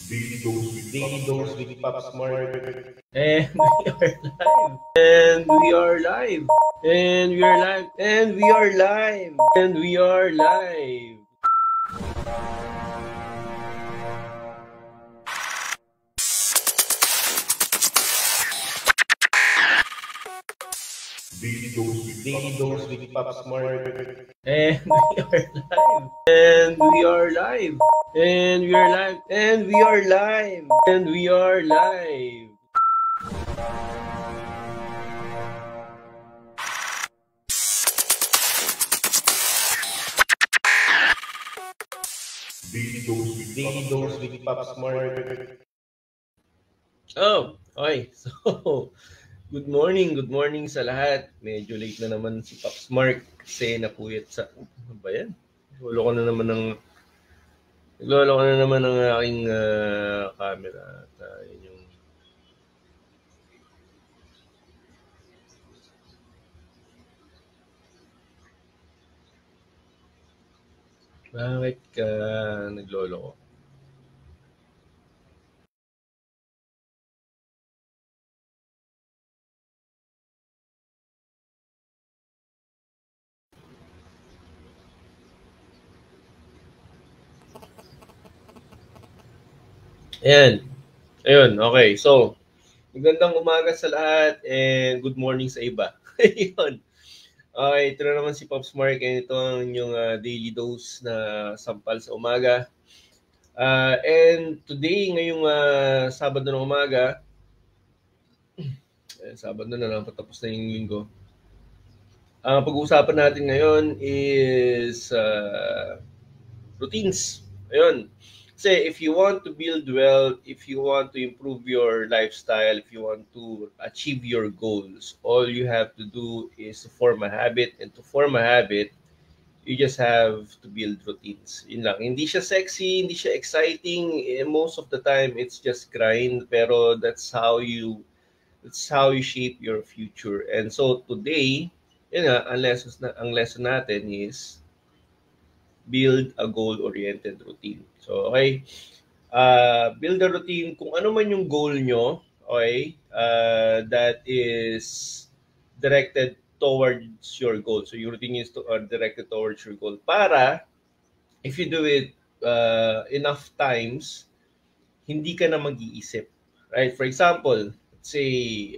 Daily Dose with Pops Mark. And we are live. And we are live. And we are live. And we are live. And we are live. Daily Dose with Pops Mark. And we are live. And we are live. And we are live. And we are live. And we are live. Daily Dose with Pops Mark. Oh, okay. So, good morning sa lahat. Medyo late na naman si Pops Mark kasi napuyat sa... Ano ba yan? Naglolo ko na naman ng aking camera. At yun yung... Bakit ka naglolo ko? Ayan. Ayun, okay. So, magandang umaga sa lahat and good morning sa iba. Ayun. Okay, ito na naman si Pops Mark and ito ang inyong daily dose na sampal sa umaga. And today, ngayong Sabado ng umaga, Sabado na lang, patapos na yung linggo. Ang pag-uusapan natin ngayon is routines. Ayun. Kasi if you want to build wealth, if you want to improve your lifestyle, if you want to achieve your goals, all you have to do is to form a habit. And to form a habit, you just have to build routines. Yun lang. Hindi siya sexy, hindi siya exciting. Most of the time, it's just grind. Pero that's how you shape your future. And so today, yun nga, ang lesson natin is build a goal-oriented routine. So, okay, build a routine kung ano man yung goal nyo, okay, that is directed towards your goal. So, your routine is directed towards your goal. Para, if you do it enough times, hindi ka na mag-iisip. Right? For example, let's say,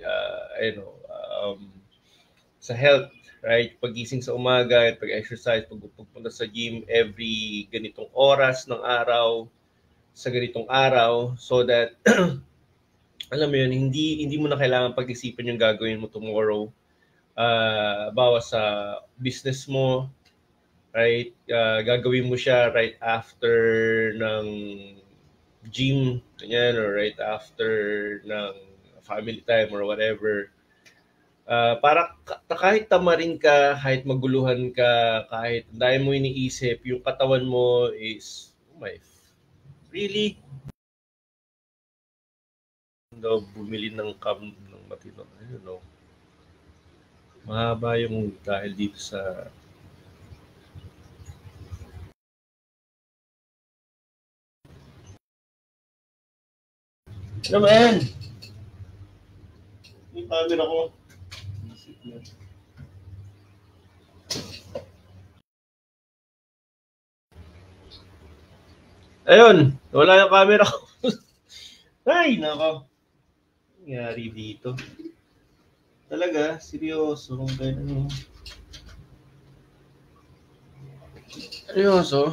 sa health, right? Pagising sa umaga, pag-exercise, pagpunta sa gym every ganitong oras ng araw, sa ganitong araw, so that, alam mo yun, hindi mo na kailangan pag-isipan yung gagawin mo tomorrow. Bawas sa business mo, right? Gagawin mo siya right after ng gym, ganyan, or right after ng family time or whatever. Para kahit tamarin ka, kahit maguluhan ka, kahit dahil mo iniisip, yung katawan mo is, really? Bumili ng matino. I don't know. Mahaba yung dahil dito sa... Ano ba yan? Yung camera ko. Ayun, wala yung camera ko. Ay, nako. Nangyari dito. Talaga, seryoso. Ganun. Seryoso.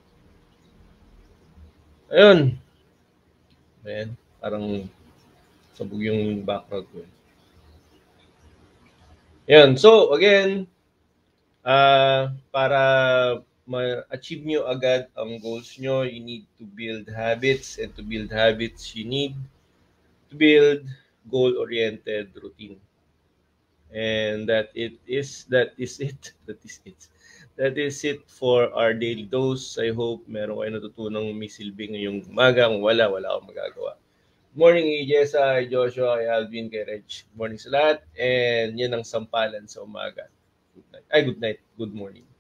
Ayun. Ayan, parang sabog yung background ko. Ayan, so again, para ma-achieve nyo agad ang goals nyo, you need to build habits, and to build habits, you need to build goal-oriented routine. And that is it for our daily dose. I hope meron kayo natutunang may silbi ngayong umaga. Kung wala akong magagawa. Good morning, Jessa, Joshua, Alvin, kay Reg. Good morning sa lahat. And yan ang sampalan sa umaga. Good night. Good morning.